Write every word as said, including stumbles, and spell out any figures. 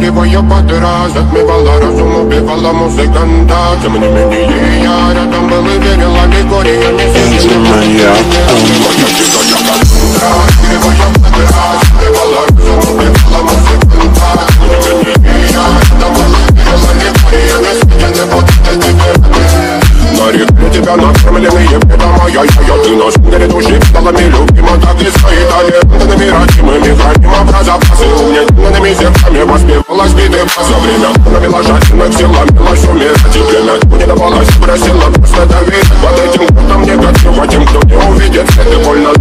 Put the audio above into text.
игривая подра затмевала разум, убивала музыканта. Тем не менее я рядом был и верил аллегориями. Игривая подра затмевала разум, убивала музыканта. Тем не менее я рядом был и верил аллегориями. Сидели под этой на реке тебя накормленные предома. Я-я-я, ты на шунгере души сталами любима. Так и свои талентами родимыми храним образопасы. Угнетенными сердцами воспевалась биты. За время провела жадных сил, ломилась умирать. И время не давалось, просила просто доверить. Под этим кругом не готов, а тем, кто не увидит, это больно.